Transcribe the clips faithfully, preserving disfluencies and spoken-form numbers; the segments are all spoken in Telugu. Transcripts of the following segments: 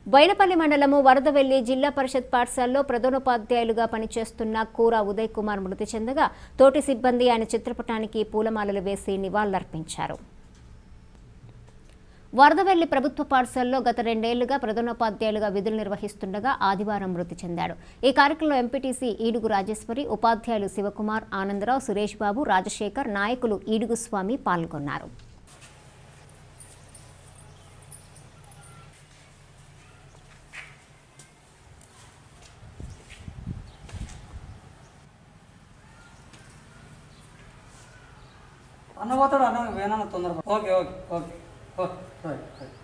బైనపల్లి మండలము వరదవెల్లి జిల్లా పరిషత్ పాఠశాలలో ప్రధానోపాధ్యాయులుగా పనిచేస్తున్న కూర ఉదయక మృతి చెందగా తోటి సిబ్బంది ఆయన చిత్రపటానికి పూలమాలలు వేసి నివాళులర్పించారు. వరదవెల్లి ప్రభుత్వ పాఠశాలలో గత రెండేళ్లుగా ప్రధానోపాధ్యాయులుగా విధులు నిర్వహిస్తుండగా ఆదివారం మృతి చెందాడు. ఈ కార్యక్రమంలో ఎంపీటీసీ ఈడుగు రాజేశ్వరి, ఉపాధ్యాయులు శివకుమార్, ఆనందరావు, సురేష్ బాబు, రాజశేఖర్, నాయకులు ఈడుగు స్వామి పాల్గొన్నారు. అన్న పోతాడు అన్న వేనా తొందరగా okay okay okay okay right right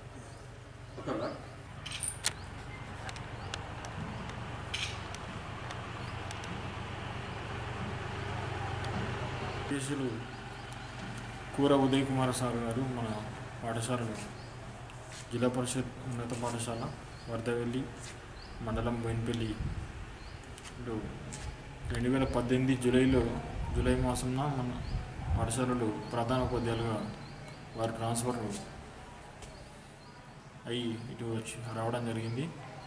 కేసులు కూర ఉదయ కుమార్ సార్ గారు మన పాఠశాలలో జిల్లా పరిషత్ ఉన్నత పాఠశాల వరదవెల్లి మండలం బోయినపల్లి రెండు వేల పద్దెనిమిది జూలైలో జూలై మాసంలో మన పాఠశాలలు ప్రధాన ఉపాధ్యాయులుగా వారు ట్రాన్స్ఫర్ అయ్యి ఇటు వచ్చి రావడం జరిగింది.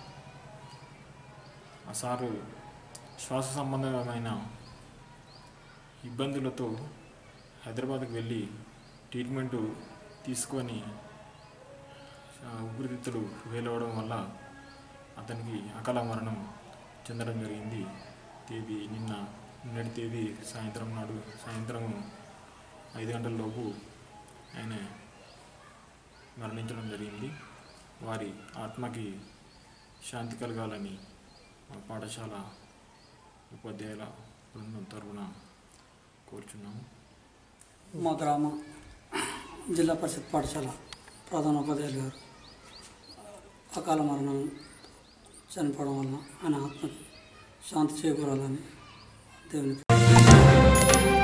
ఆ సారు శ్వాస సంబంధమైన ఇబ్బందులతో హైదరాబాద్కి వెళ్ళి ట్రీట్మెంట్ తీసుకొని ఊపిరితిత్తులు వేలవడం వల్ల అతనికి అకాల మరణం చెందడం జరిగింది. తేదీ నిన్న నిన్నటి తేదీ సాయంత్రం నాడు సాయంత్రం ఐదు గంటల లోపు ఆయన మరణించడం జరిగింది. వారి ఆత్మకి శాంతి కలగాలని మా పాఠశాల ఉపాధ్యాయుల బృందం తరఫున కోరుచున్నాము. మా గ్రామ జిల్లా పరిషత్ పాఠశాల ప్రధానోపాధ్యాయులు గారు అకాల మరణం చనిపోవడం వల్ల ఆయన ఆత్మకి శాంతి చేకూరాలని దేవుని